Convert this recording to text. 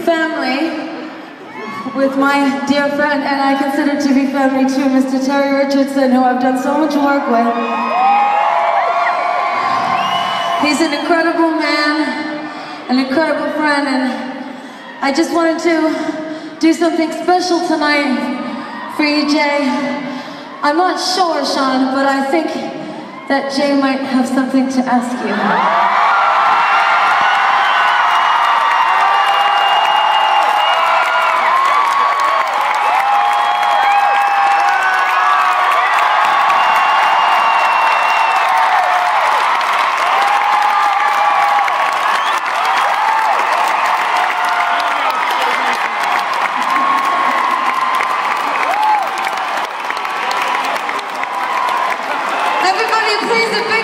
family with my dear friend, and I consider to be family too, Mr. Terry Richardson, who I've done so much work with. He's an incredible man, an incredible friend, and I just wanted to do something special tonight for you, Jay. I'm not sure, Sean, but I think that Jay might have something to ask you. Everybody, please a big